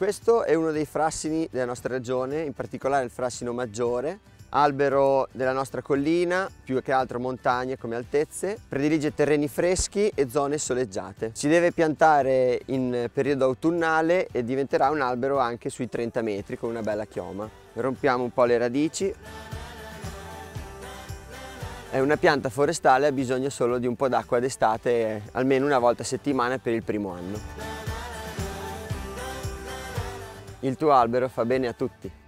Questo è uno dei frassini della nostra regione, in particolare il frassino maggiore, albero della nostra collina, più che altro montagne come altezze, predilige terreni freschi e zone soleggiate. Si deve piantare in periodo autunnale e diventerà un albero anche sui 30 metri con una bella chioma. Rompiamo un po' le radici. È una pianta forestale, ha bisogno solo di un po' d'acqua d'estate, almeno una volta a settimana per il primo anno. Il tuo albero fa bene a tutti.